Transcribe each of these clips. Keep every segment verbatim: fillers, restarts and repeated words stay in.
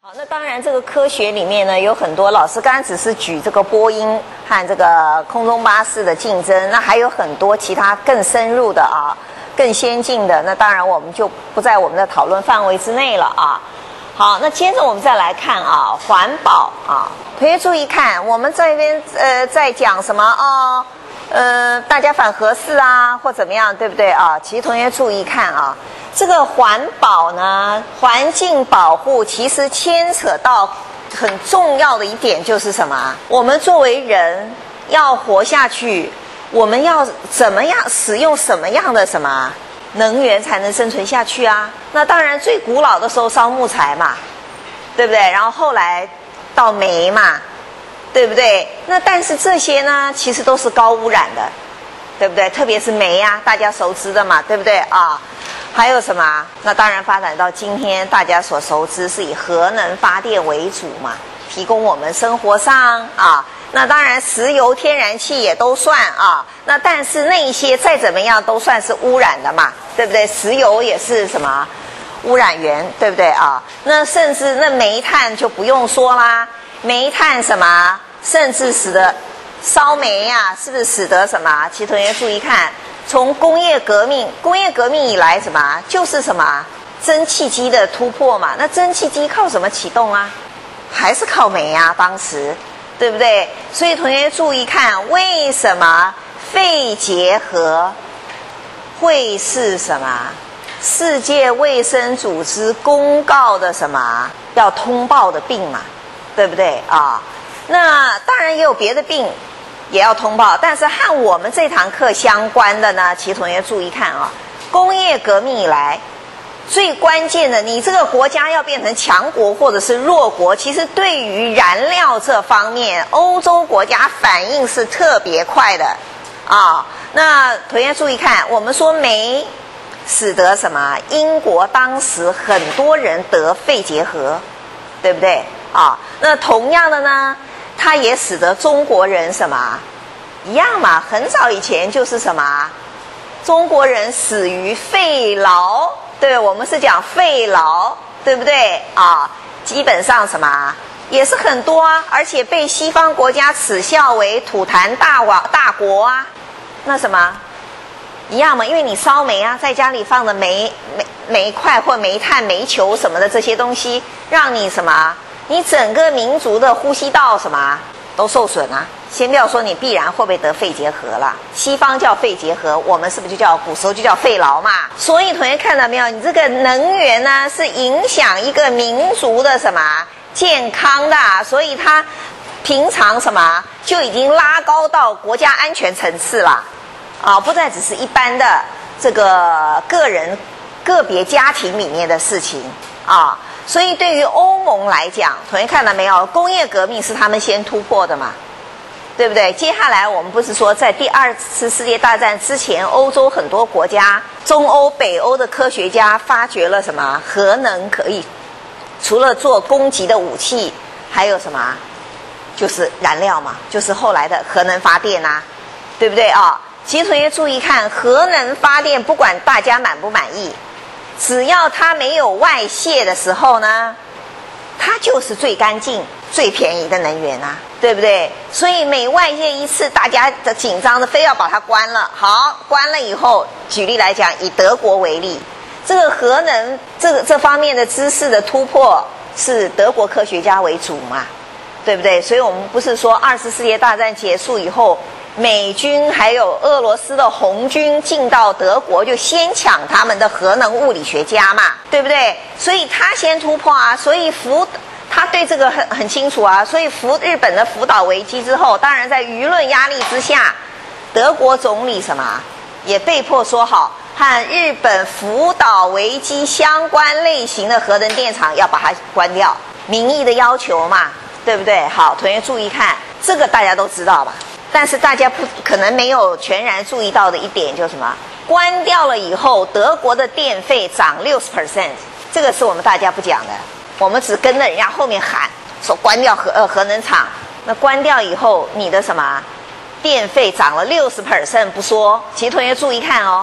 好，那当然，这个科学里面呢，有很多老师刚才只是举这个波音和这个空中巴士的竞争，那还有很多其他更深入的啊、更先进的，那当然我们就不在我们的讨论范围之内了啊。好，那接着我们再来看啊，环保啊，同学注意看，我们这边呃在讲什么哦？呃，大家反核四啊，或怎么样，对不对啊？其实同学注意看啊。这个环保呢，环境保护其实牵扯到很重要的一点就是什么？我们作为人要活下去，我们要怎么样使用什么样的什么能源才能生存下去啊？那当然最古老的时候烧木材嘛，对不对？然后后来到煤嘛，对不对？那但是这些呢，其实都是高污染的，对不对？特别是煤啊，大家熟知的嘛，对不对啊？还有什么？那当然发展到今天，大家所熟知是以核能发电为主嘛，提供我们生活上啊。那当然，石油、天然气也都算啊。那但是那一些再怎么样都算是污染的嘛，对不对？石油也是什么污染源，对不对啊？那甚至那煤炭就不用说啦，煤炭什么，甚至使得烧煤呀、啊，是不是使得什么？其实同学注意看。从工业革命，工业革命以来，什么就是什么蒸汽机的突破嘛？那蒸汽机靠什么启动啊？还是靠煤啊？当时，对不对？所以同学注意看，为什么肺结核会是什么？世界卫生组织公告的什么要通报的病嘛？对不对啊？那当然也有别的病。也要通报，但是和我们这堂课相关的呢，其实同学注意看啊，工业革命以来最关键的，你这个国家要变成强国或者是弱国，其实对于燃料这方面，欧洲国家反应是特别快的啊。那同学注意看，我们说煤使得什么？英国当时很多人得肺结核，对不对啊？那同样的呢？它也使得中国人什么一样嘛？很早以前就是什么，中国人死于肺痨，对，我们是讲肺痨，对不对啊？基本上什么也是很多啊，而且被西方国家耻笑为吐痰大王大国啊。那什么一样嘛？因为你烧煤啊，在家里放的煤煤煤块或煤炭、煤球什么的这些东西，让你什么？你整个民族的呼吸道什么都受损啊！先不要说你必然会不会得肺结核了，西方叫肺结核，我们是不是就叫古时候就叫肺痨嘛？所以同学看到没有？你这个能源呢是影响一个民族的什么健康的、啊，所以它平常什么就已经拉高到国家安全层次了啊，不再只是一般的这个个人个别家庭里面的事情啊。所以对于欧盟来讲，同学看到没有？工业革命是他们先突破的嘛，对不对？接下来我们不是说在第二次世界大战之前，欧洲很多国家，中欧、北欧的科学家发掘了什么？核能可以除了做攻击的武器，还有什么？就是燃料嘛，就是后来的核能发电啊，对不对啊？其实同学注意看，核能发电不管大家满不满意，只要它没有外泄的时候呢，它就是最干净、最便宜的能源啊，对不对？所以每外泄一次，大家的紧张的非要把它关了。好，关了以后，举例来讲，以德国为例，这个核能这个这方面的知识的突破是德国科学家为主嘛，对不对？所以我们不是说二次世界大战结束以后，美军还有俄罗斯的红军进到德国，就先抢他们的核能物理学家嘛，对不对？所以他先突破啊，所以福他对这个很很清楚啊，所以福日本的福岛危机之后，当然在舆论压力之下，德国总理什么也被迫说好，和日本福岛危机相关类型的核能电厂要把它关掉，民意的要求嘛，对不对？好，同学注意看，这个大家都知道吧？但是大家不可能没有全然注意到的一点就是什么？关掉了以后，德国的电费涨 百分之六十， 这个是我们大家不讲的，我们只跟着人家后面喊说关掉核呃核能厂。那关掉以后，你的什么电费涨了 百分之六十 不说，其实同学注意看哦，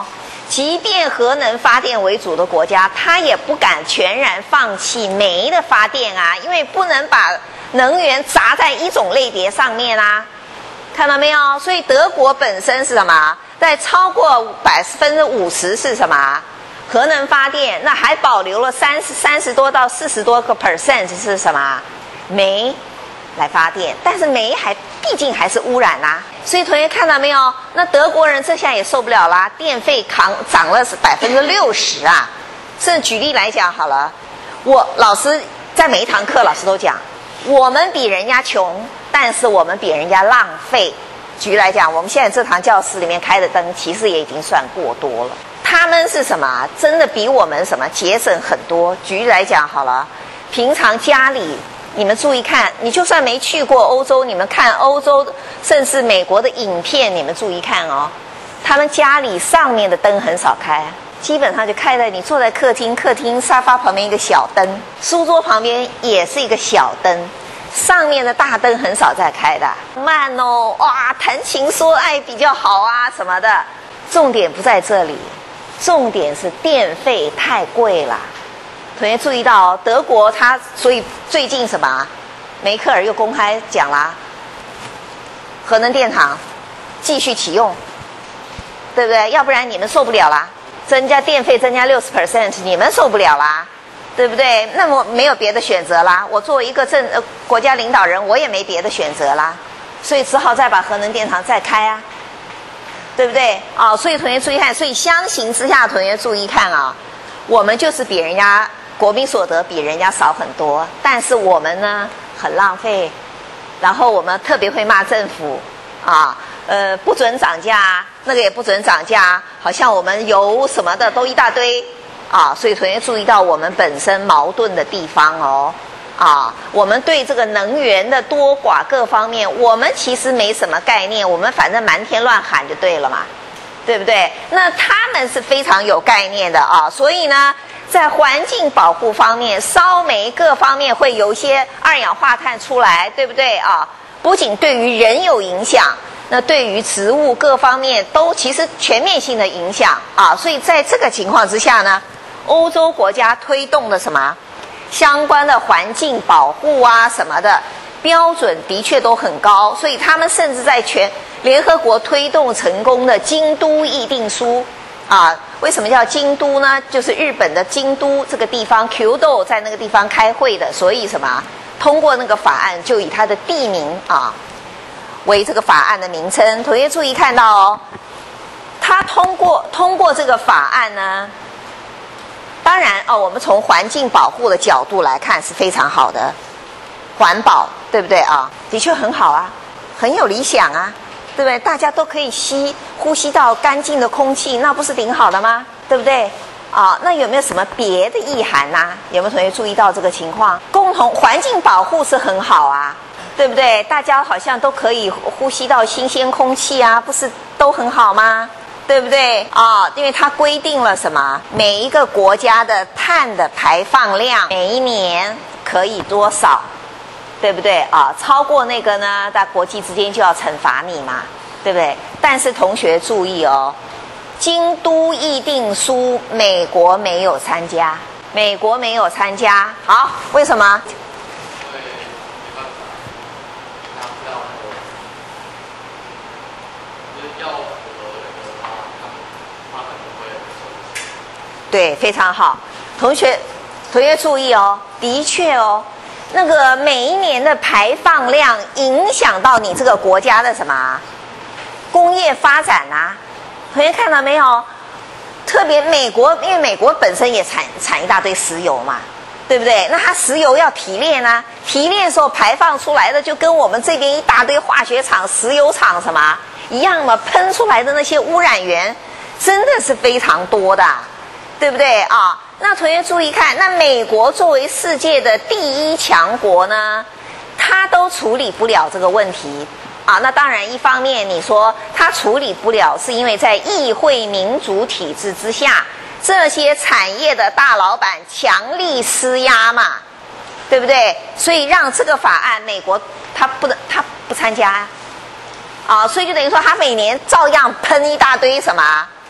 即便核能发电为主的国家，它也不敢全然放弃煤的发电啊，因为不能把能源砸在一种类别上面啊。看到没有？所以德国本身是什么？在超过百分之五十是什么？核能发电，那还保留了三十三十多到四十多个 percent 是什么？煤来发电，但是煤还毕竟还是污染啦、啊。所以同学看到没有？那德国人这下也受不了啦，电费扛涨了是百分之六十啊！甚至举例来讲好了，我老师在每一堂课老师都讲，我们比人家穷，但是我们比人家浪费。举例来讲，我们现在这堂教室里面开的灯，其实也已经算过多了。他们是什么？真的比我们什么节省很多。举例来讲好了，平常家里。你们注意看，你就算没去过欧洲，你们看欧洲甚至美国的影片，你们注意看哦，他们家里上面的灯很少开，基本上就开在你坐在客厅，客厅沙发旁边一个小灯，书桌旁边也是一个小灯，上面的大灯很少再开的。慢哦，哇，谈情说爱比较好啊什么的，重点不在这里，重点是电费太贵了。同学注意到哦，德国它所以最近什么，梅克尔又公开讲啦，核能电厂继续启用，对不对？要不然你们受不了啦，增加电费增加六十 percent， 你们受不了啦，对不对？那么没有别的选择啦。我作为一个政呃国家领导人，我也没别的选择啦，所以只好再把核能电厂再开啊，对不对？啊、哦，所以同学注意看，所以相形之下，同学注意看啊，我们就是比人家。国民所得比人家少很多，但是我们呢很浪费，然后我们特别会骂政府啊，呃不准涨价，那个也不准涨价，好像我们油什么的都一大堆啊，所以同学注意到我们本身矛盾的地方哦，啊，我们对这个能源的多寡各方面，我们其实没什么概念，我们反正满天乱喊就对了嘛，对不对？那他们是非常有概念的啊，所以呢。在环境保护方面，烧煤各方面会有一些二氧化碳出来，对不对啊？不仅对于人有影响，那对于植物各方面都其实全面性的影响啊。所以在这个情况之下呢，欧洲国家推动的什么相关的环境保护啊什么的标准的确都很高，所以他们甚至在全联合国推动成功的京都议定书。啊，为什么叫京都呢？就是日本的京都这个地方 ，Kyoto 在那个地方开会的，所以什么通过那个法案就以它的地名啊为这个法案的名称。同学注意看到哦，它通过通过这个法案呢，当然哦，我们从环境保护的角度来看是非常好的，环保对不对啊？的确很好啊，很有理想啊。对不对？大家都可以吸呼吸到干净的空气，那不是挺好的吗？对不对？啊，那有没有什么别的意涵呐？有没有同学注意到这个情况？共同环境保护是很好啊，对不对？大家好像都可以呼吸到新鲜空气啊，不是都很好吗？对不对？啊，因为它规定了什么？每一个国家的碳的排放量每一年可以多少？对不对啊？超过那个呢，在国际之间就要惩罚你嘛，对不对？但是同学注意哦，京都议定书美国没有参加，美国没有参加。好，为什么？对，非常好，同学，同学注意哦，的确哦。那个每一年的排放量影响到你这个国家的什么工业发展啊？同学看到没有？特别美国，因为美国本身也产产一大堆石油嘛，对不对？那它石油要提炼啊，提炼的时候排放出来的就跟我们这边一大堆化学厂、石油厂什么一样嘛，喷出来的那些污染源真的是非常多的，对不对啊？那同学注意看，那美国作为世界的第一强国呢，它都处理不了这个问题啊。那当然，一方面你说它处理不了，是因为在议会民主体制之下，这些产业的大老板强力施压嘛，对不对？所以让这个法案，美国它不能，它不参加啊，所以就等于说，它每年照样喷一大堆什么。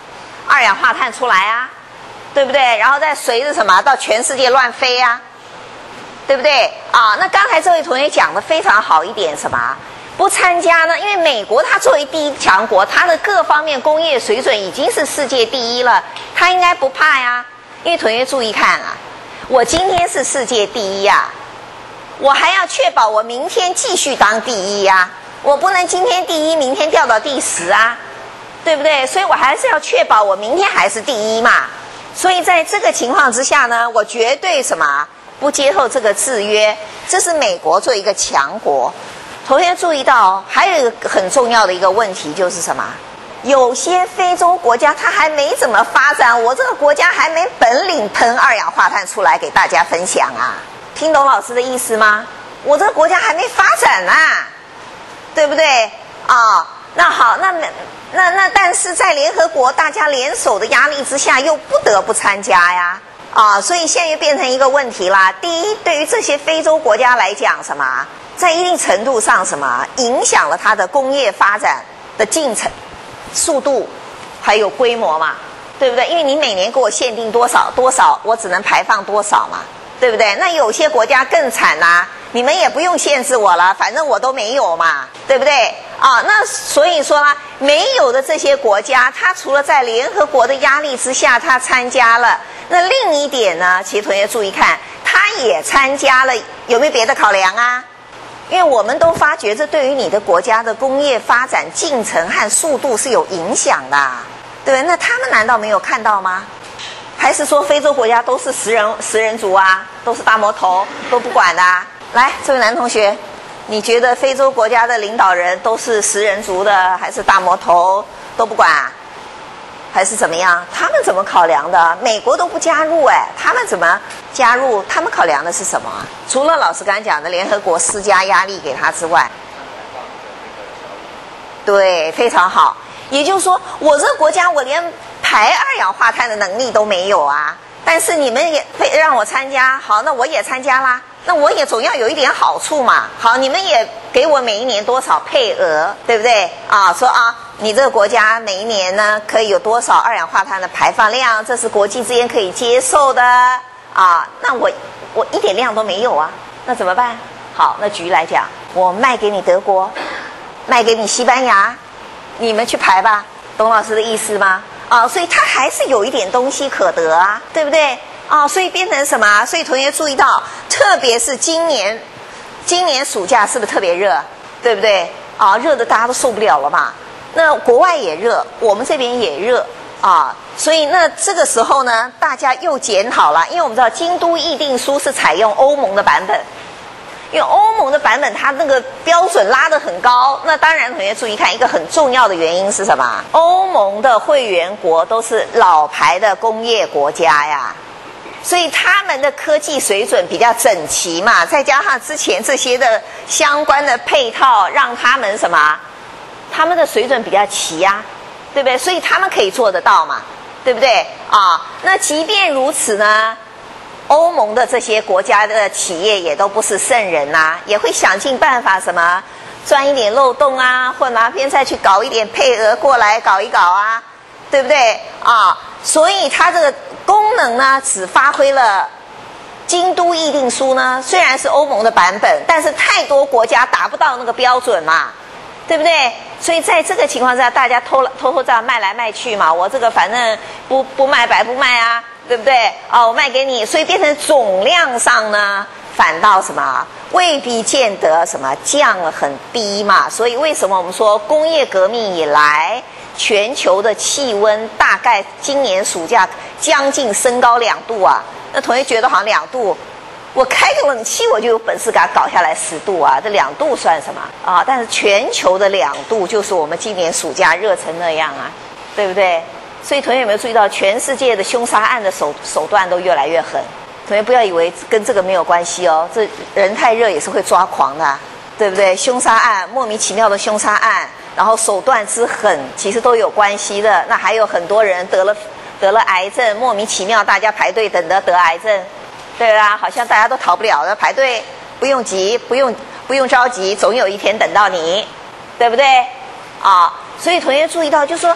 二氧化碳出来啊，对不对？然后再随着什么到全世界乱飞啊，对不对啊？那刚才这位同学讲的非常好一点，什么？不参加呢？因为美国它作为第一强国，它的各方面工业水准已经是世界第一了，它应该不怕呀。因为同学注意看啊，我今天是世界第一呀、啊，我还要确保我明天继续当第一呀、啊，我不能今天第一，明天掉到第十啊，对不对？所以我还是要确保我明天还是第一嘛。所以在这个情况之下呢，我绝对什么不接受这个制约，这是美国作为一个强国。同学注意到，还有一个很重要的一个问题就是什么？有些非洲国家它还没怎么发展，我这个国家还没本领喷二氧化碳出来给大家分享啊！听懂老师的意思吗？我这个国家还没发展啊，对不对啊、哦？那好，那那那但是在联合国大家联手的压力之下，又不得不参加呀。啊，所以现在又变成一个问题啦。第一，对于这些非洲国家来讲，什么，在一定程度上，什么影响了它的工业发展的进程、速度，还有规模嘛，对不对？因为你每年给我限定多少多少，我只能排放多少嘛，对不对？那有些国家更惨啦、啊，你们也不用限制我了，反正我都没有嘛，对不对？啊，那所以说呢，没有的这些国家，它除了在联合国的压力之下，它参加了。那另一点呢，其实同学注意看，他也参加了，有没有别的考量啊？因为我们都发觉这对于你的国家的工业发展进程和速度是有影响的，对不对？那他们难道没有看到吗？还是说非洲国家都是食人食人族啊，都是大魔头，都不管的、啊？来，这位男同学，你觉得非洲国家的领导人都是食人族的，还是大魔头，都不管、啊？还是怎么样？他们怎么考量的？美国都不加入，哎，他们怎么加入？他们考量的是什么？除了老师刚才讲的联合国施加压力给他之外，对，非常好。也就是说，我这个国家我连排二氧化碳的能力都没有啊，但是你们也会让我参加，好，那我也参加啦。那我也总要有一点好处嘛。好，你们也给我每一年多少配额，对不对？啊，说啊，你这个国家每一年呢可以有多少二氧化碳的排放量，这是国际之间可以接受的啊。那我我一点量都没有啊，那怎么办？好，那举例来讲，我卖给你德国，卖给你西班牙，你们去排吧，懂老师的意思吗？啊，所以它还是有一点东西可得啊，对不对？啊，所以变成什么？所以同学注意到，特别是今年，今年暑假是不是特别热？对不对？啊，热的大家都受不了了嘛。那国外也热，我们这边也热啊，所以那这个时候呢，大家又检讨了，因为我们知道京都议定书是采用欧盟的版本，因为欧盟的版本它那个标准拉得很高。那当然，同学注意看，一个很重要的原因是什么？欧盟的会员国都是老牌的工业国家呀。所以他们的科技水准比较整齐嘛，再加上之前这些的相关的配套，让他们什么，他们的水准比较齐呀、啊，对不对？所以他们可以做得到嘛，对不对啊？那即便如此呢，欧盟的这些国家的企业也都不是圣人呐、啊，也会想尽办法什么钻一点漏洞啊，或哪边再去搞一点配额过来搞一搞啊，对不对啊？所以它这个功能呢，只发挥了京都议定书呢，虽然是欧盟的版本，但是太多国家达不到那个标准嘛，对不对？所以在这个情况下，大家偷偷偷这样卖来卖去嘛，我这个反正不不卖白不卖啊，对不对？哦，我卖给你，所以变成总量上呢，反倒什么未必见得什么降了很低嘛。所以为什么我们说工业革命以来，全球的气温大概今年暑假将近升高两度啊？那同学觉得好像两度，我开个冷气我就有本事给它搞下来十度啊，这两度算什么啊？但是全球的两度就是我们今年暑假热成那样啊，对不对？所以同学有没有注意到，全世界的凶杀案的手手段都越来越狠？同学不要以为跟这个没有关系哦，这人太热也是会抓狂的、啊，对不对？凶杀案，莫名其妙的凶杀案，然后手段之狠，其实都有关系的。那还有很多人得了得了癌症，莫名其妙大家排队等着得癌症，对啦，好像大家都逃不了的，排队不用急，不用不用着急，总有一天等到你，对不对？啊，所以同学注意到，就是说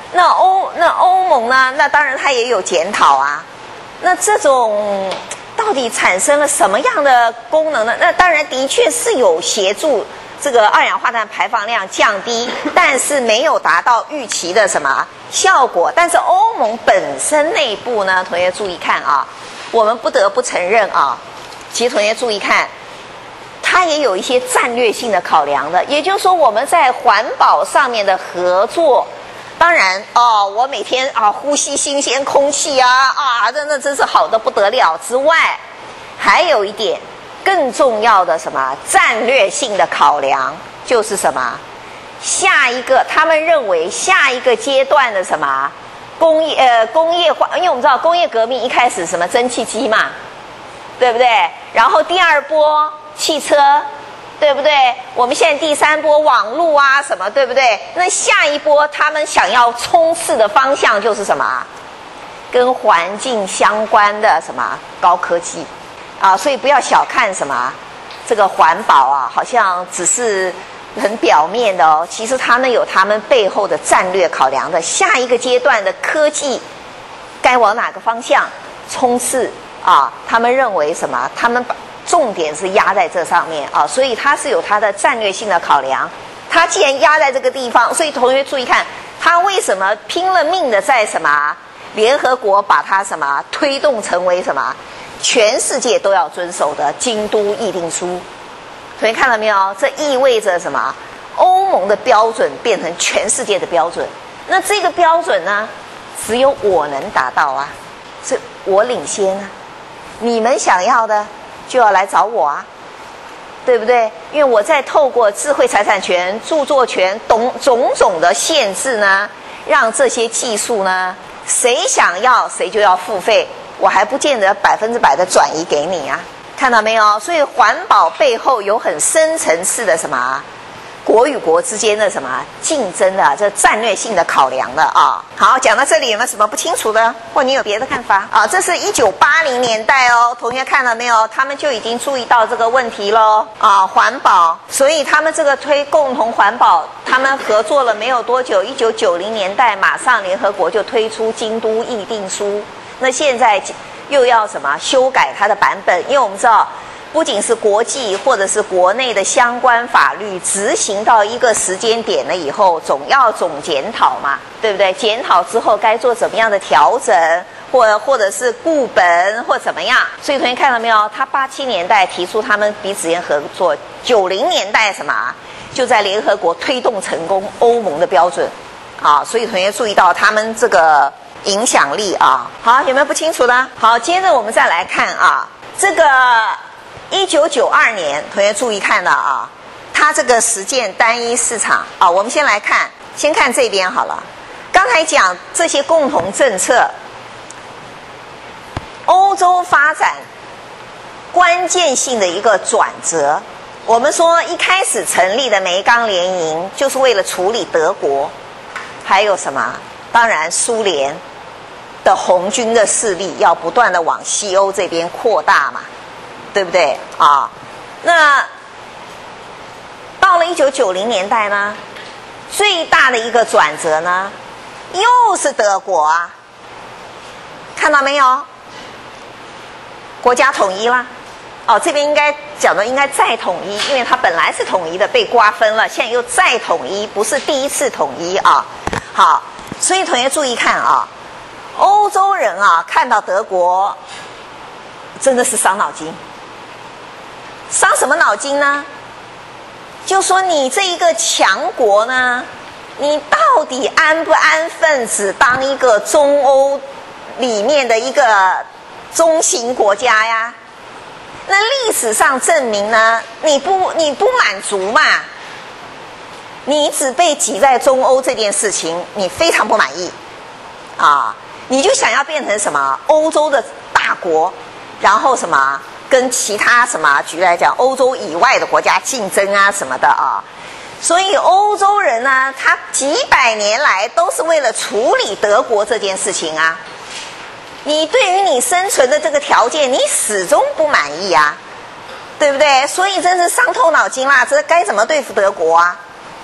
那欧那欧盟呢？那当然它也有检讨啊。那这种到底产生了什么样的功能呢？那当然的确是有协助这个二氧化碳排放量降低，但是没有达到预期的什么效果。但是欧盟本身内部呢，同学注意看啊，我们不得不承认啊，其实同学注意看，它也有一些战略性的考量的。也就是说，我们在环保上面的合作。当然哦，我每天啊呼吸新鲜空气啊啊，真的真是好的不得了。之外，还有一点更重要的什么战略性的考量，就是什么？下一个他们认为下一个阶段的什么工业呃工业化，因为我们知道工业革命一开始什么蒸汽机嘛，对不对？然后第二波汽车。对不对？我们现在第三波网络啊什么，对不对？那下一波他们想要冲刺的方向就是什么？跟环境相关的什么高科技啊，所以不要小看什么这个环保啊，好像只是很表面的哦。其实他们有他们背后的战略考量的，下一个阶段的科技该往哪个方向冲刺啊？他们认为什么？他们把重点是压在这上面啊，所以它是有它的战略性的考量。它既然压在这个地方，所以同学注意看，它为什么拼了命的在什么联合国把它什么推动成为什么全世界都要遵守的京都议定书？同学看到没有？这意味着什么？欧盟的标准变成全世界的标准。那这个标准呢，只有我能达到啊，是我领先啊。你们想要的就要来找我啊，对不对？因为我在透过智慧财产权、著作权种种种的限制呢，让这些技术呢，谁想要谁就要付费，我还不见得百分之百的转移给你啊，看到没有？所以环保背后有很深层次的什么国与国之间的什么竞争的这战略性的考量的啊。好，讲到这里有没有什么不清楚的，或你有别的看法啊？这是一九八零年代哦，同学看了没有？他们就已经注意到这个问题喽啊，环保，所以他们这个推共同环保，他们合作了没有多久，一九九零年代马上联合国就推出京都议定书，那现在又要什么修改它的版本，因为我们知道。不仅是国际或者是国内的相关法律执行到一个时间点了以后，总要总检讨嘛，对不对？检讨之后该做怎么样的调整，或或者是固本或怎么样？所以同学看到没有？他八七年代提出他们彼此间合作，九零年代什么就在联合国推动成功欧盟的标准啊！所以同学注意到他们这个影响力啊。好，有没有不清楚的？好，接着我们再来看啊，这个。一九九二年，同学注意看了啊，它这个实践单一市场啊，我们先来看，先看这边好了。刚才讲这些共同政策，欧洲发展关键性的一个转折。我们说一开始成立的煤钢联营，就是为了处理德国，还有什么？当然苏联的红军的势力要不断的往西欧这边扩大嘛。对不对啊？那到了一九九零年代呢，最大的一个转折呢，又是德国啊，看到没有？国家统一啦，哦，这边应该讲的应该再统一，因为它本来是统一的，被瓜分了，现在又再统一，不是第一次统一啊。好，所以同学注意看啊，欧洲人啊，看到德国真的是伤脑筋。伤什么脑筋呢？就说你这一个强国呢，你到底安不安分只当一个中欧里面的一个中型国家呀？那历史上证明呢，你不你不满足嘛，你只被挤在中欧这件事情，你非常不满意啊，你就想要变成什么欧洲的大国，然后什么？跟其他什么举例来讲，欧洲以外的国家竞争啊什么的啊，所以欧洲人呢，他几百年来都是为了处理德国这件事情啊。你对于你生存的这个条件，你始终不满意啊，对不对？所以真是伤透脑筋啦，这该怎么对付德国啊？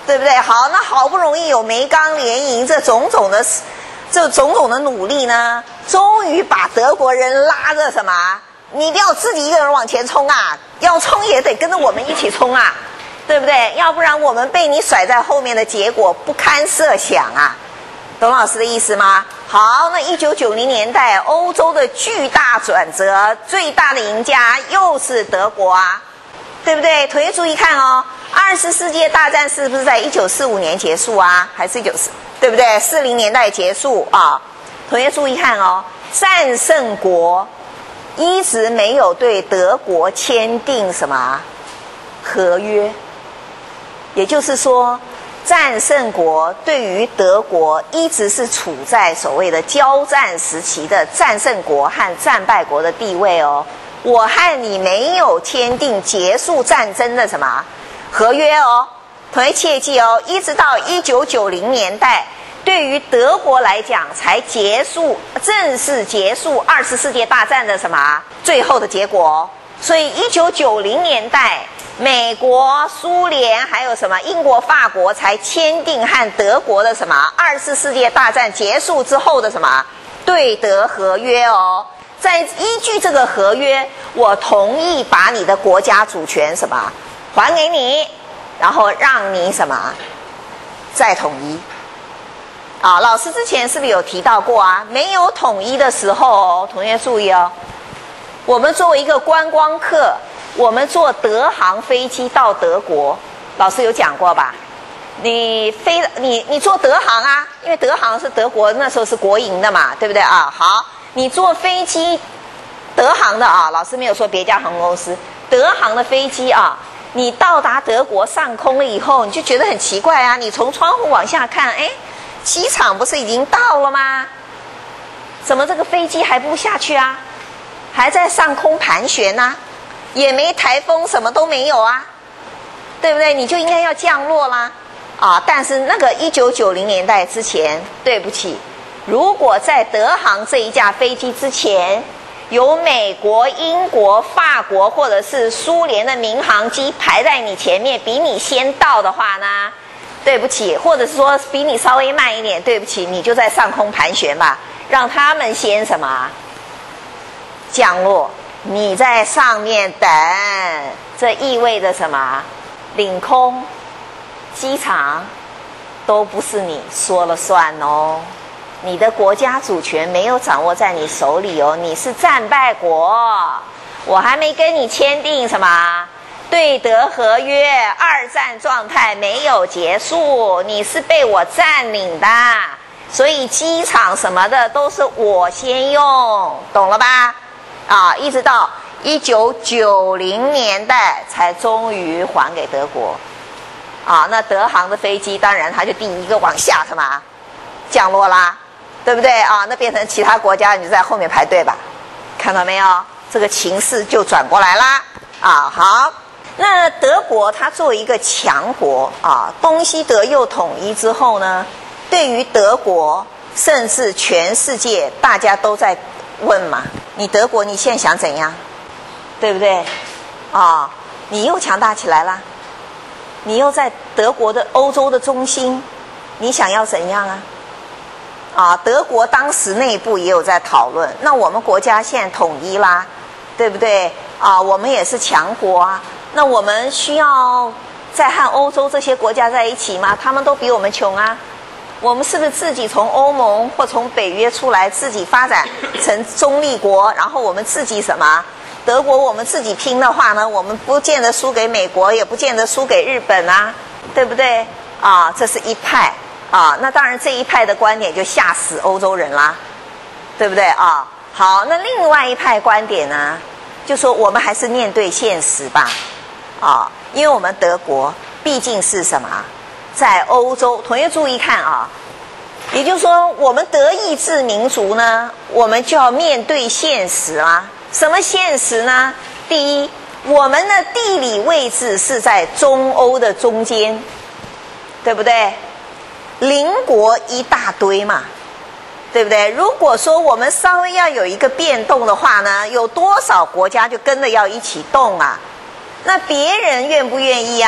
对不对？好，那好不容易有煤钢联营这种种的这种种的努力呢，终于把德国人拉着什么？你一定要自己一个人往前冲啊！要冲也得跟着我们一起冲啊，对不对？要不然我们被你甩在后面的结果不堪设想啊！懂老师的意思吗？好，那一九九零年代欧洲的巨大转折，最大的赢家又是德国啊，对不对？同学注意看哦，二次世界大战是不是在一九四五年结束啊？还是一九四，对不对？四零年代结束啊。同学注意看哦，战胜国一直没有对德国签订什么合约，也就是说，战胜国对于德国一直是处在所谓的交战时期的战胜国和战败国的地位哦。我和你没有签订结束战争的什么合约哦，同学切记哦，一直到一九九零年代，对于德国来讲才结束正式结束二次世界大战的什么最后的结果哦。所以一九九零年代，美国、苏联还有什么英国、法国才签订和德国的什么二次世界大战结束之后的什么对德合约哦。在依据这个合约，我同意把你的国家主权什么还给你，然后让你什么再统一。啊，老师之前是不是有提到过啊？没有统一的时候哦，同学注意哦，我们作为一个观光客，我们坐德航飞机到德国，老师有讲过吧？你飞你你坐德航啊，因为德航是德国那时候是国营的嘛，对不对啊？好，你坐飞机，德航的啊，老师没有说别家航空公司，德航的飞机啊，你到达德国上空了以后，你就觉得很奇怪啊，你从窗户往下看，哎，机场不是已经到了吗？怎么这个飞机还不下去啊？还在上空盘旋啊，也没台风，什么都没有啊，对不对？你就应该要降落啦，啊！但是那个一九九零年代之前，对不起，如果在德航这一架飞机之前，有美国、英国、法国或者是苏联的民航机排在你前面，比你先到的话呢，对不起，或者是说比你稍微慢一点，对不起，你就在上空盘旋吧，让他们先什么？降落，你在上面等，这意味着什么？领空、机场都不是你说了算哦，你的国家主权没有掌握在你手里哦，你是战败国，我还没跟你签订什么对德合约，二战状态没有结束，你是被我占领的，所以机场什么的都是我先用，懂了吧？啊，一直到一九九零年代才终于还给德国。啊，那德航的飞机当然它就第一个往下什么降落啦，对不对啊？那变成其他国家你就在后面排队吧，看到没有？这个情势就转过来啦。啊，好，那德国它作为一个强国啊，东西德又统一之后呢，对于德国甚至全世界大家都在问嘛，你德国你现在想怎样，对不对啊？你又强大起来啦，你又在德国的欧洲的中心，你想要怎样啊？啊，德国当时内部也有在讨论，那我们国家现在统一啦，对不对啊？我们也是强国啊，那我们需要再和欧洲这些国家在一起吗？他们都比我们穷啊，我们是不是自己从欧盟或从北约出来，自己发展成中立国，然后我们自己什么？德国我们自己拼的话呢，我们不见得输给美国，也不见得输给日本啊，对不对啊？这是一派啊，那当然这一派的观点就吓死欧洲人啦，对不对啊？好，那另外一派观点呢，就说我们还是面对现实吧，啊，因为我们德国毕竟是什么，在欧洲，同学注意看啊，也就是说我们德意志民族呢，我们就要面对现实啦。什么现实呢？第一，我们的地理位置是在中欧的中间，对不对？邻国一大堆嘛，对不对？如果说我们稍微要有一个变动的话呢，有多少国家就跟着要一起动啊？那别人愿不愿意啊？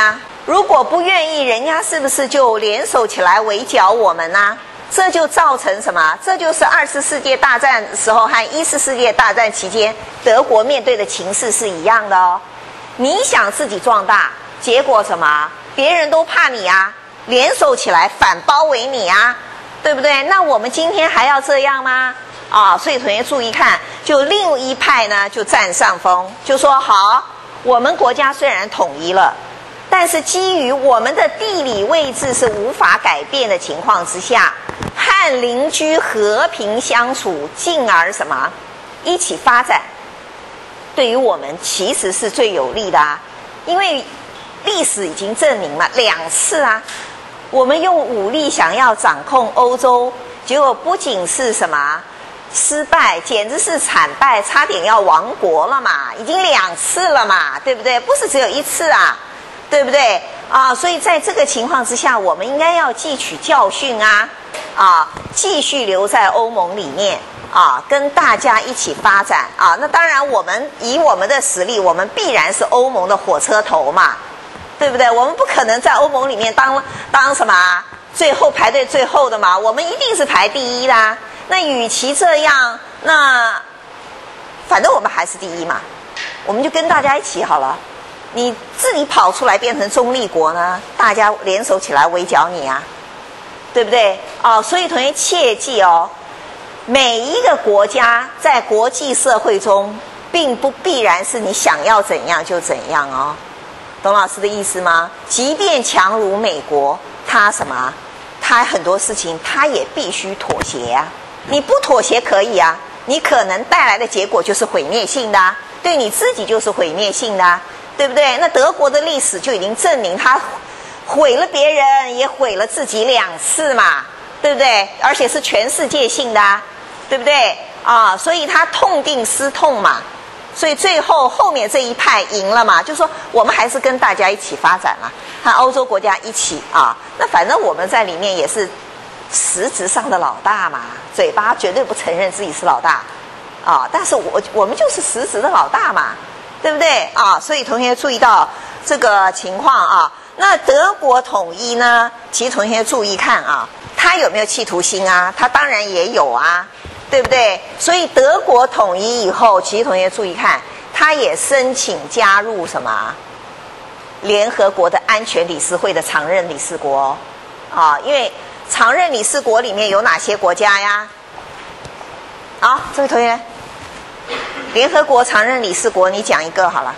如果不愿意，人家是不是就联手起来围剿我们呢、啊？这就造成什么？这就是二次世界大战时候和一次世界大战期间德国面对的情势是一样的哦。你想自己壮大，结果什么？别人都怕你啊，联手起来反包围你啊，对不对？那我们今天还要这样吗？啊，所以同学注意看，就另一派呢就占上风，就说好，我们国家虽然统一了，但是基于我们的地理位置是无法改变的情况之下，和邻居和平相处，进而什么一起发展，对于我们其实是最有利的啊，因为历史已经证明了两次啊，我们用武力想要掌控欧洲，结果不仅是什么失败，简直是惨败，差点要亡国了嘛，已经两次了嘛，对不对？不是只有一次啊，对不对啊？所以在这个情况之下，我们应该要汲取教训啊，啊，继续留在欧盟里面啊，跟大家一起发展啊。那当然，我们以我们的实力，我们必然是欧盟的火车头嘛，对不对？我们不可能在欧盟里面当当什么最后排队最后的嘛，我们一定是排第一啦。那与其这样，那反正我们还是第一嘛，我们就跟大家一起好了。你自己跑出来变成中立国呢，大家联手起来围剿你啊，对不对？哦，所以同学切记哦，每一个国家在国际社会中，并不必然是你想要怎样就怎样哦，懂老师的意思吗？即便强如美国，它什么？它很多事情它也必须妥协啊。你不妥协可以啊，你可能带来的结果就是毁灭性的啊，对你自己就是毁灭性的啊，对不对？那德国的历史就已经证明，他毁了别人，也毁了自己两次嘛，对不对？而且是全世界性的啊，对不对？啊，所以他痛定思痛嘛，所以最后后面这一派赢了嘛，就说我们还是跟大家一起发展嘛，和欧洲国家一起啊，那反正我们在里面也是实质上的老大嘛，嘴巴绝对不承认自己是老大啊，但是我我们就是实质的老大嘛，对不对啊？所以同学注意到这个情况啊。那德国统一呢，其实同学注意看啊，他有没有企图心啊？他当然也有啊，对不对？所以德国统一以后，其实同学注意看，他也申请加入什么联合国的安全理事会的常任理事国啊，因为常任理事国里面有哪些国家呀？好，这位同学，联合国常任理事国，你讲一个好了。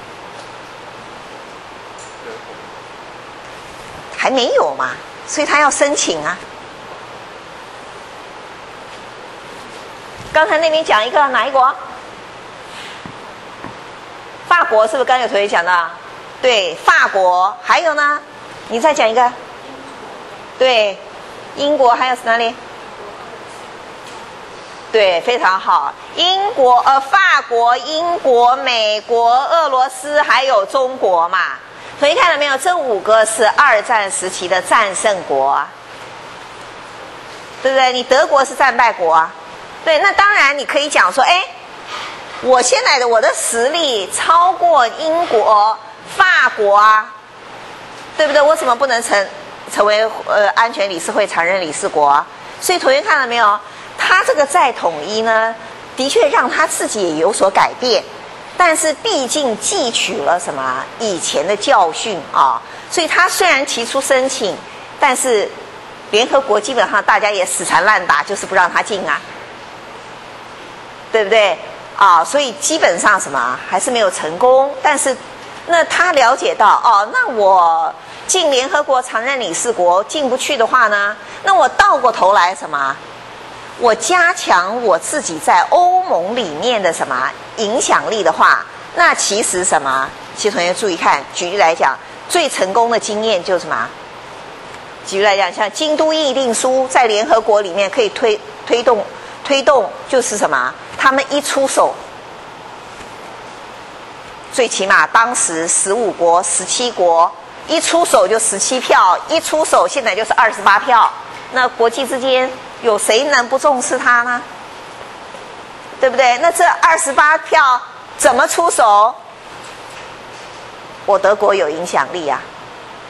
还没有嘛，所以他要申请啊。刚才那边讲一个哪一国？法国是不是？刚有同学讲的，对，法国。还有呢？你再讲一个。对。英国还有哪里？对，非常好。英国、呃，法国、英国、美国、俄罗斯，还有中国嘛。同学看到没有？这五个是二战时期的战胜国啊，对不对？你德国是战败国啊。对，那当然你可以讲说，哎，我现在的我的实力超过英国、法国啊，对不对？我怎么不能成？成为呃安全理事会常任理事国啊，所以同学看到没有？他这个再统一呢，的确让他自己也有所改变，但是毕竟汲取了什么以前的教训啊，所以他虽然提出申请，但是联合国基本上大家也死缠烂打，就是不让他进啊，对不对啊？所以基本上什么还是没有成功，但是那他了解到哦，那我进联合国常任理事国进不去的话呢，那我倒过头来什么？我加强我自己在欧盟里面的什么影响力的话，那其实什么？其实同学注意看，举例来讲，最成功的经验就是什么？举例来讲，像京都议定书在联合国里面可以推推动推动，就是什么？他们一出手，最起码当时十五国、十七国。一出手就十七票，一出手现在就是二十八票。那国际之间有谁能不重视它呢？对不对？那这二十八票怎么出手？我德国有影响力啊，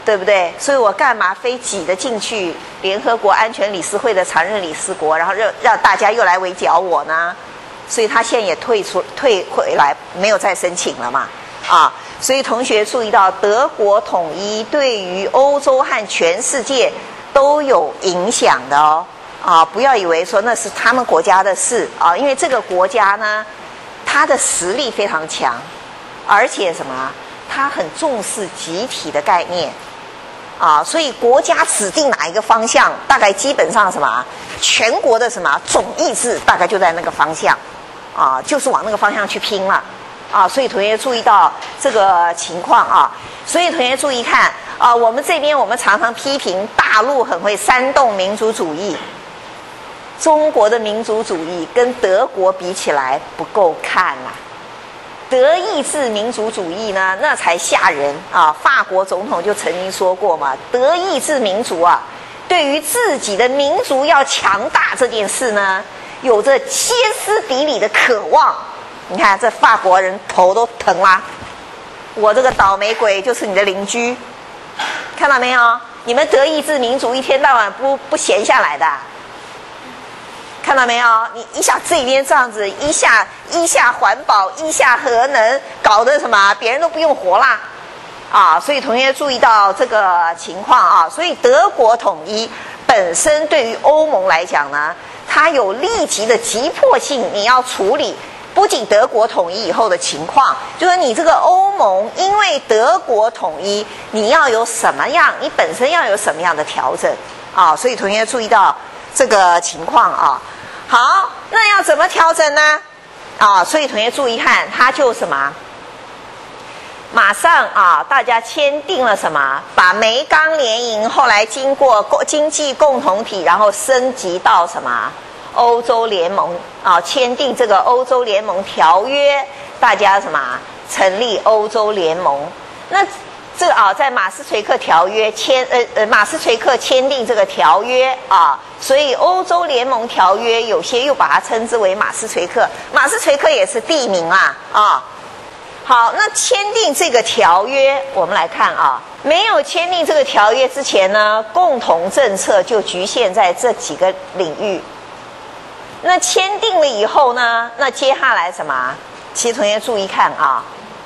对不对？所以我干嘛非挤得进去联合国安全理事会的常任理事国，然后让让大家又来围剿我呢？所以他现在也退出退回来，没有再申请了嘛，啊。所以同学注意到，德国统一对于欧洲和全世界都有影响的哦，啊，不要以为说那是他们国家的事啊，因为这个国家呢，它的实力非常强，而且什么，它很重视集体的概念，啊，所以国家指定哪一个方向，大概基本上什么，全国的什么总意志大概就在那个方向，啊，就是往那个方向去拼了。啊，所以同学注意到这个情况啊，所以同学注意看啊，我们这边我们常常批评大陆很会煽动民族主义，中国的民族主义跟德国比起来不够看啦、啊。德意志民族主义呢，那才吓人啊！法国总统就曾经说过嘛，德意志民族啊，对于自己的民族要强大这件事呢，有着歇斯底里的渴望。你看这法国人头都疼啦，我这个倒霉鬼就是你的邻居，看到没有？你们德意志民族一天到晚不不闲下来的，看到没有？你一下这边这样子，一下一下环保，一下核能，搞得什么别人都不用活啦，啊！所以同学注意到这个情况啊，所以德国统一本身对于欧盟来讲呢，它有立即的急迫性，你要处理。不仅德国统一以后的情况，就是你这个欧盟，因为德国统一，你要有什么样，你本身要有什么样的调整啊？所以同学注意到这个情况啊。好，那要怎么调整呢？啊，所以同学注意看，它就什么？马上啊，大家签订了什么？把煤钢联营后来经过经济共同体，然后升级到什么？欧洲联盟啊，签订这个欧洲联盟条约，大家什么成立欧洲联盟？那这个啊，在马斯垂克条约签呃呃马斯垂克签订这个条约啊，所以欧洲联盟条约有些又把它称之为马斯垂克，马斯垂克也是地名啊啊。好，那签订这个条约，我们来看啊，没有签订这个条约之前呢，共同政策就局限在这几个领域。那签订了以后呢，那接下来什么？其实同学注意看啊，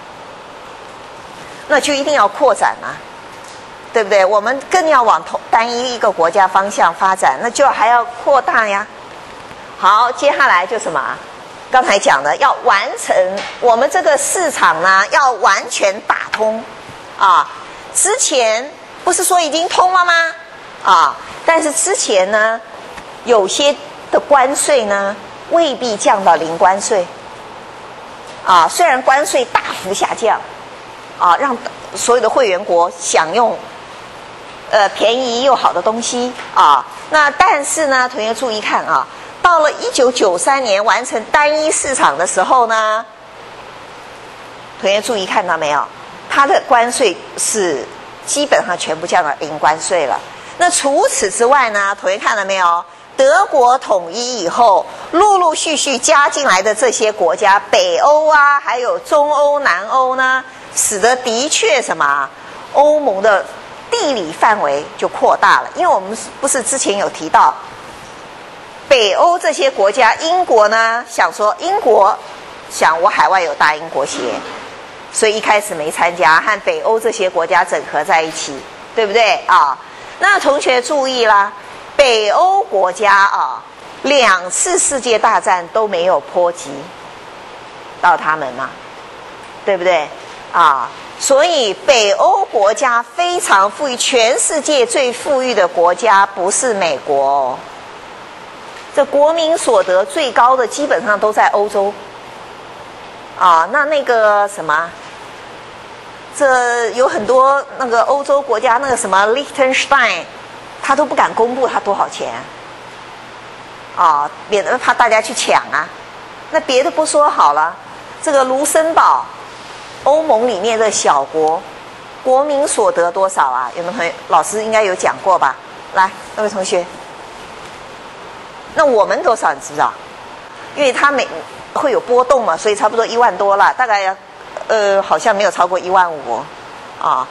那就一定要扩展啊，对不对？我们更要往同单一一个国家方向发展，那就还要扩大呀。好，接下来就什么？刚才讲的，要完成我们这个市场呢，要完全打通啊。之前不是说已经通了吗？啊，但是之前呢，有些的关税呢，未必降到零关税，啊，虽然关税大幅下降，啊，让所有的会员国享用，呃，便宜又好的东西啊，那但是呢，同学注意看啊，到了一九九三年完成单一市场的时候呢，同学注意看到没有？它的关税是基本上全部降到零关税了。那除此之外呢，同学看到没有？德国统一以后，陆陆续续加进来的这些国家，北欧啊，还有中欧、南欧呢，使得的确什么，欧盟的地理范围就扩大了。因为我们不是之前有提到，北欧这些国家，英国呢想说，英国想我海外有大英国协，所以一开始没参加，和北欧这些国家整合在一起，对不对啊？那同学注意啦。北欧国家啊，两次世界大战都没有波及到他们嘛，对不对啊？所以北欧国家非常富裕，全世界最富裕的国家不是美国哦，这国民所得最高的基本上都在欧洲啊。那那个什么，这有很多那个欧洲国家，那个什么 Liechtenstein。他都不敢公布他多少钱啊，免得怕大家去抢啊。那别的不说好了，这个卢森堡，欧盟里面的小国，国民所得多少啊？有没有同学？老师应该有讲过吧？来，那位同学，那我们多少你知不知道？因为它每会有波动嘛，所以差不多一万多了，大概呃好像没有超过一万五啊。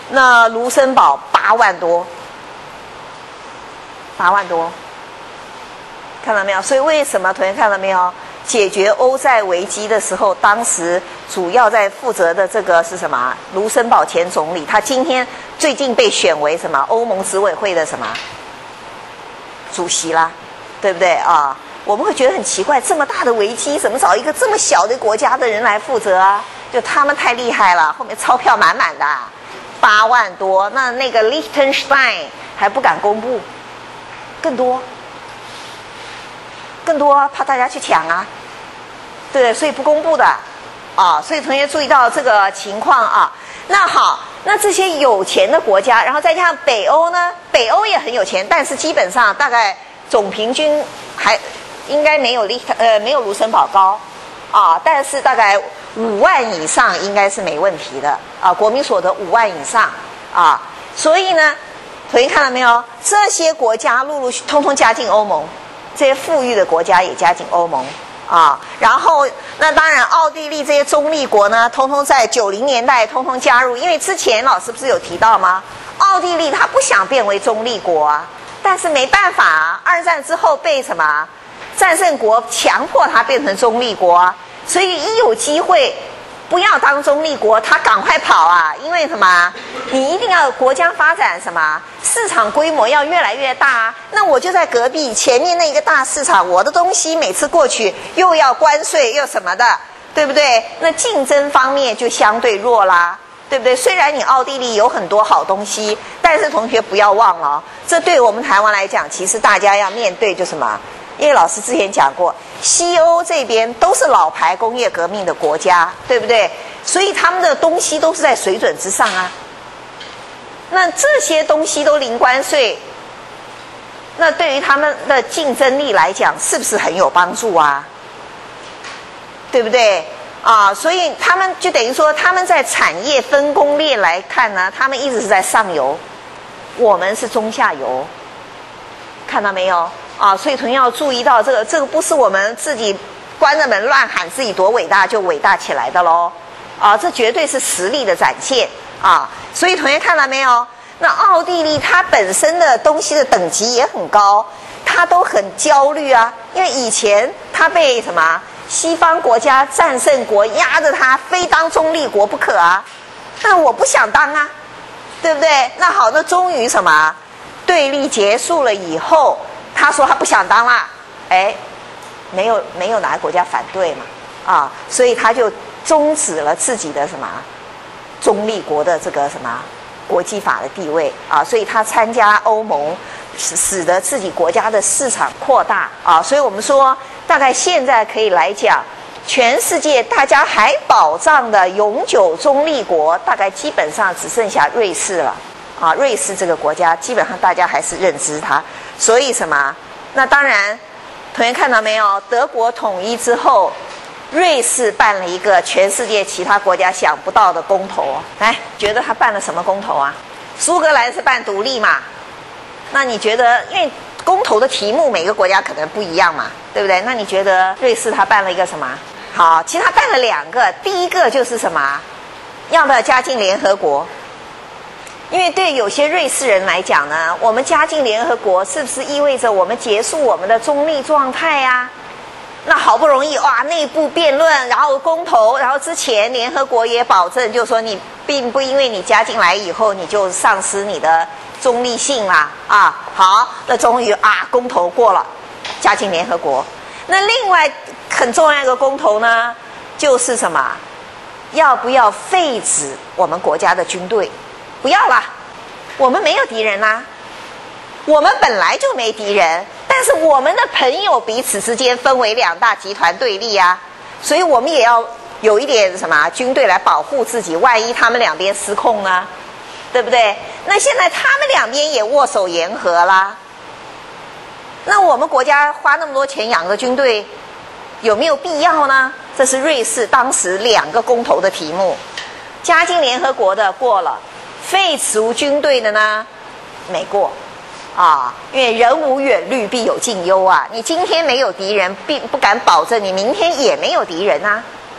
那卢森堡八万多，八万多，看到没有？所以为什么同学看到没有？解决欧债危机的时候，当时主要在负责的这个是什么？卢森堡前总理，他今天最近被选为什么？欧盟执委会的什么主席啦，对不对啊？我们会觉得很奇怪，这么大的危机，怎么找一个这么小的国家的人来负责啊？就他们太厉害了，后面钞票满满的，八万多。那那个 Liechtenstein 还不敢公布，更多。更多怕大家去抢啊，对，所以不公布的啊，所以同学注意到这个情况啊。那好，那这些有钱的国家，然后再加上北欧呢，北欧也很有钱，但是基本上大概总平均还应该没有利呃没有卢森堡高啊，但是大概五万以上应该是没问题的啊，国民所得五万以上啊，所以呢，同学看到没有？这些国家陆陆续通通加进欧盟。这些富裕的国家也加进欧盟啊，然后那当然奥地利这些中立国呢，通通在九零年代通通加入，因为之前老师不是有提到吗？奥地利他不想变为中立国啊，但是没办法啊，二战之后被什么战胜国强迫他变成中立国啊，所以一有机会不要当中立国，他赶快跑啊，因为什么？你一定要国家发展什么？市场规模要越来越大啊！那我就在隔壁前面那个大市场，我的东西每次过去又要关税又什么的，对不对？那竞争方面就相对弱啦，对不对？虽然你奥地利有很多好东西，但是同学不要忘了哦，这对我们台湾来讲，其实大家要面对就什么？因为老师之前讲过，西欧这边都是老牌工业革命的国家，对不对？所以他们的东西都是在水准之上啊。那这些东西都零关税，那对于他们的竞争力来讲，是不是很有帮助啊？对不对？啊，所以他们就等于说，他们在产业分工链来看呢，他们一直是在上游，我们是中下游，看到没有？啊，所以同学要注意到这个，这个不是我们自己关着门乱喊自己多伟大就伟大起来的咯。啊，这绝对是实力的展现啊！所以同学看到没有？那奥地利它本身的东西的等级也很高，它都很焦虑啊，因为以前它被什么西方国家战胜国压着它，非当中立国不可啊。那我不想当啊，对不对？那好，那终于什么对立结束了以后，他说他不想当啦，哎，没有没有哪个国家反对嘛，啊，所以他就终止了自己的什么中立国的这个什么国际法的地位啊，所以他参加欧盟，使使得自己国家的市场扩大啊，所以我们说，大概现在可以来讲，全世界大家还保障的永久中立国，大概基本上只剩下瑞士了啊，瑞士这个国家基本上大家还是认知它，所以什么？那当然，同学看到没有？德国统一之后。瑞士办了一个全世界其他国家想不到的公投，来，觉得他办了什么公投啊？苏格兰是办独立嘛？那你觉得，因为公投的题目每个国家可能不一样嘛，对不对？那你觉得瑞士他办了一个什么？好，其实他办了两个，第一个就是什么？要不要加进联合国？因为对有些瑞士人来讲呢，我们加进联合国是不是意味着我们结束我们的中立状态呀？那好不容易哇，内部辩论，然后公投，然后之前联合国也保证，就是说你并不因为你加进来以后，你就丧失你的中立性啦啊。好，那终于啊，公投过了，加进联合国。那另外很重要一个公投呢，就是什么？要不要废止我们国家的军队？不要啦，我们没有敌人啦，我们本来就没敌人。但是我们的朋友彼此之间分为两大集团对立啊，所以我们也要有一点什么军队来保护自己，万一他们两边失控呢，对不对？那现在他们两边也握手言和啦，那我们国家花那么多钱养个军队，有没有必要呢？这是瑞士当时两个公投的题目，加进联合国的过了，废除军队的呢没过。啊，因为人无远虑，必有近忧啊！你今天没有敌人，并不敢保证你明天也没有敌人啊。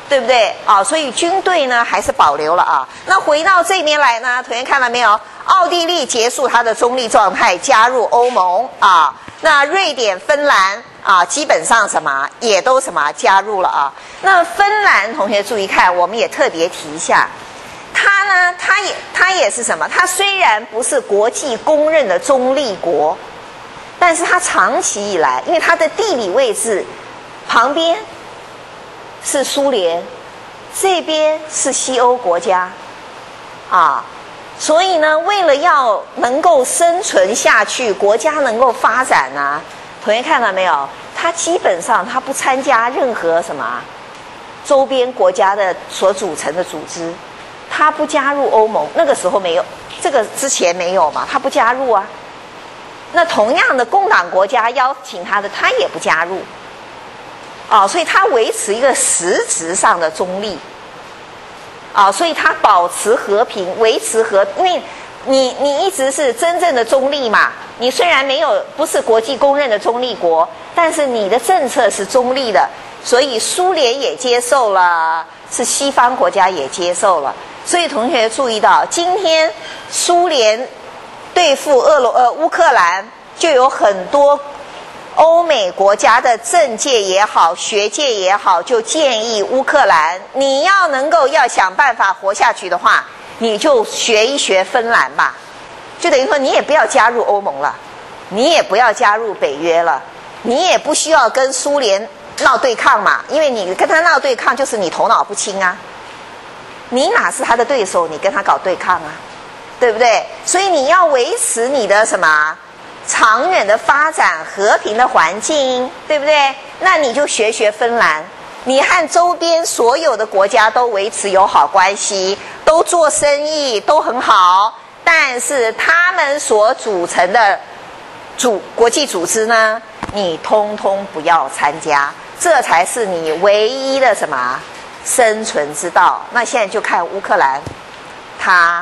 对不对啊？所以军队呢还是保留了啊。那回到这边来呢，同学看到没有？奥地利结束它的中立状态，加入欧盟啊。那瑞典、芬兰啊，基本上什么也都什么加入了啊。那芬兰同学注意看，我们也特别提一下，它呢，它也它也是什么？它虽然不是国际公认的中立国，但是它长期以来，因为它的地理位置旁边是苏联，这边是西欧国家，啊。所以呢，为了要能够生存下去，国家能够发展啊，同学看到没有？它基本上它不参加任何什么周边国家的所组成的组织，它不加入欧盟。那个时候没有，这个之前没有嘛，它不加入啊。那同样的，共党国家邀请它的，它也不加入。啊，所以它维持一个实质上的中立。啊，所以它保持和平，维持和，因为你你一直是真正的中立嘛。你虽然没有不是国际公认的中立国，但是你的政策是中立的，所以苏联也接受了，是西方国家也接受了。所以同学注意到，今天苏联对付俄罗呃乌克兰，就有很多欧美国家的政界也好，学界也好，就建议乌克兰，你要能够要想办法活下去的话，你就学一学芬兰吧，就等于说你也不要加入欧盟了，你也不要加入北约了，你也不需要跟苏联闹对抗嘛，因为你跟他闹对抗就是你头脑不清啊，你哪是他的对手，你跟他搞对抗啊，对不对？所以你要维持你的什么？长远的发展，和平的环境，对不对？那你就学学芬兰，你和周边所有的国家都维持友好关系，都做生意，都很好。但是他们所组成的组国际组织呢，你通通不要参加，这才是你唯一的什么生存之道。那现在就看乌克兰，他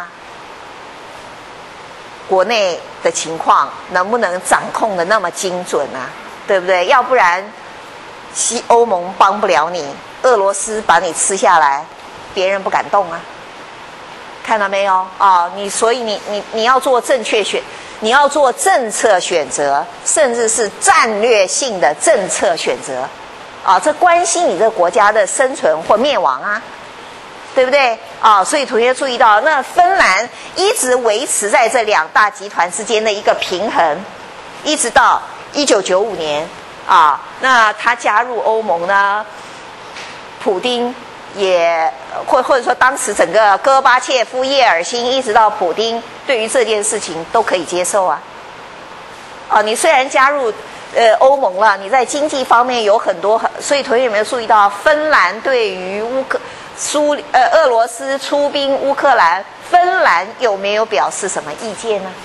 国内的情况能不能掌控的那么精准啊？对不对？要不然西欧盟帮不了你，俄罗斯把你吃下来，别人不敢动啊。看到没有啊、哦？你所以你你你要做正确选，你要做政策选择，甚至是战略性的政策选择啊，这关系你这个国家的生存或灭亡啊。对不对啊？所以同学注意到，那芬兰一直维持在这两大集团之间的一个平衡，一直到一九九五年啊。那他加入欧盟呢，普丁也或或者说当时整个戈巴切夫、叶尔辛一直到普丁，对于这件事情都可以接受啊。啊，你虽然加入呃欧盟了，你在经济方面有很多，所以同学有没有注意到，芬兰对于乌克苏呃俄罗斯出兵乌克兰，芬兰有没有表示什么意见呢？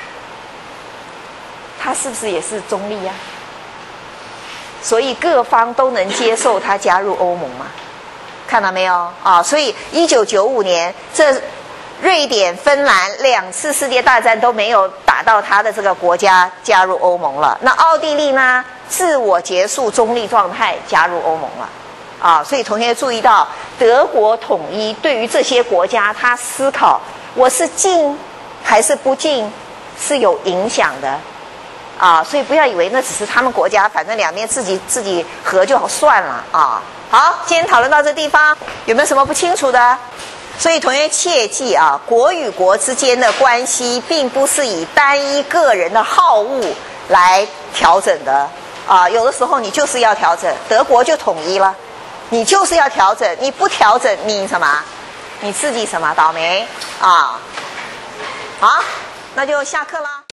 他是不是也是中立啊？所以各方都能接受他加入欧盟吗？看到没有啊？所以一九九五年，这瑞典、芬兰两次世界大战都没有打到他的这个国家加入欧盟了。那奥地利呢？自我结束中立状态，加入欧盟了。啊，所以同学注意到，德国统一对于这些国家，他思考我是进还是不进是有影响的，啊，所以不要以为那只是他们国家，反正两边自己自己和就好算了啊。好，今天讨论到这地方，有没有什么不清楚的？所以同学切记啊，国与国之间的关系，并不是以单一个人的好恶来调整的啊，有的时候你就是要调整，德国就统一了。你就是要调整，你不调整，你什么？你自己什么倒霉啊？好，那就下课了。